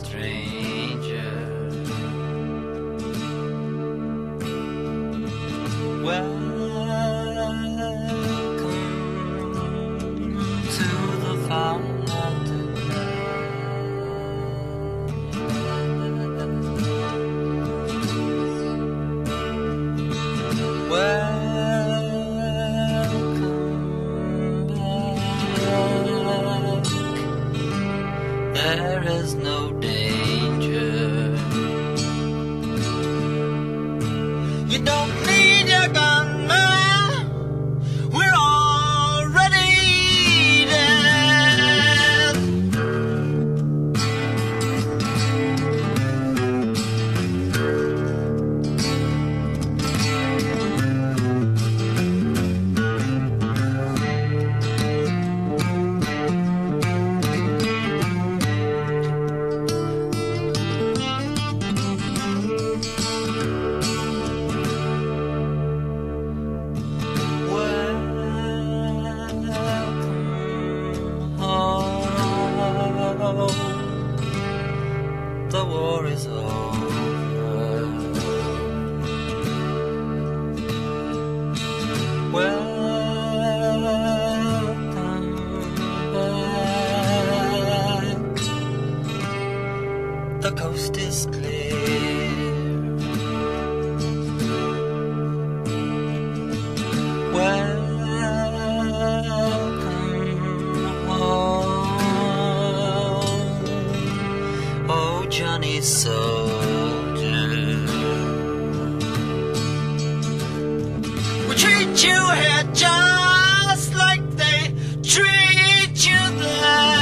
stranger. Welcome to the fountain. Welcome back. There is no danger. You don't need your gun, man. We're already dead. The war is over. Welcome back. The coast is clear. Welcome home, oh Johnny soldier. We treat you here just like they treat you there.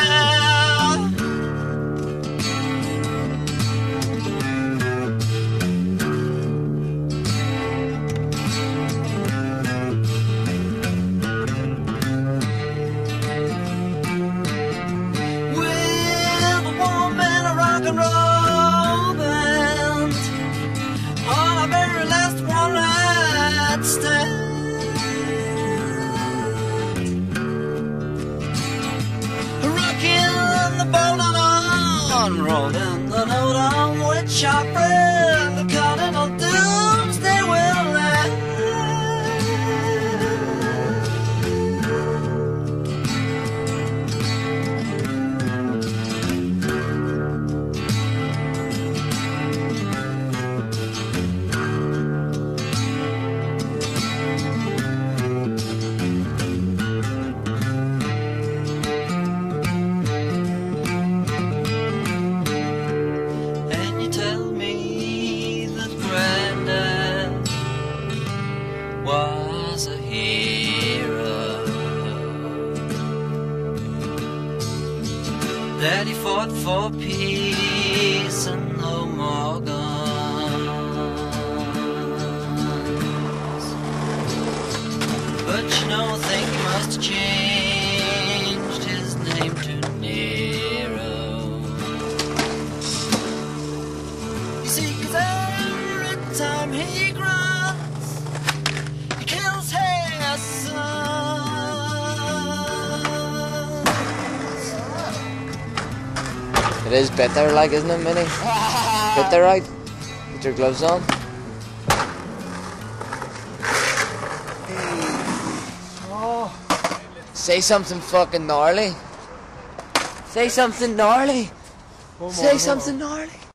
With a woman and a rock and roll band on our very last one night stand. Rocking the boat on, rolling the note on which our friend the Cardinal Doomsday will land. Was a hero, that he fought for peace and no more guns. But you know, I think he must have changed his name to Nero. You see, 'cause every time he grunts, kills his sons. It is bitter, like, isn't it, Minnie? Bitter, right? Put your gloves on. Oh. Say something fucking gnarly. Say something gnarly. Say something gnarly.